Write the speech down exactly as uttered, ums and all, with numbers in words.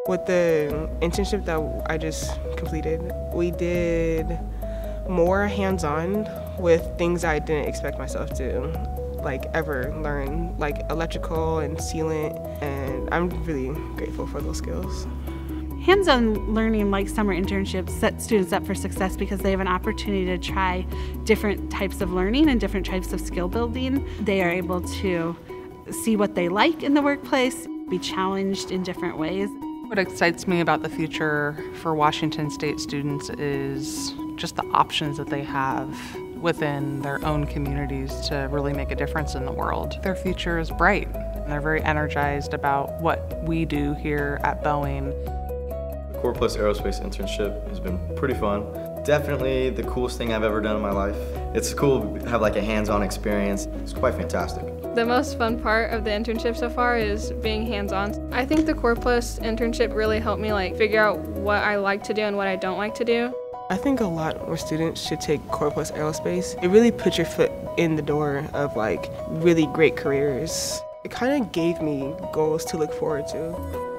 With the internship that I just completed, we did more hands-on with things I didn't expect myself to like ever learn, like electrical and sealant, and I'm really grateful for those skills. Hands-on learning like summer internships set students up for success because they have an opportunity to try different types of learning and different types of skill building. They are able to see what they like in the workplace, be challenged in different ways. What excites me about the future for Washington State students is just the options that they have within their own communities to really make a difference in the world. Their future is bright, and they're very energized about what we do here at Boeing. The Core Plus Aerospace internship has been pretty fun. Definitely the coolest thing I've ever done in my life. It's cool to have like a hands-on experience. It's quite fantastic. The most fun part of the internship so far is being hands-on. I think the Core Plus internship really helped me like figure out what I like to do and what I don't like to do. I think a lot more students should take Core Plus Aerospace. It really puts your foot in the door of like really great careers. It kind of gave me goals to look forward to.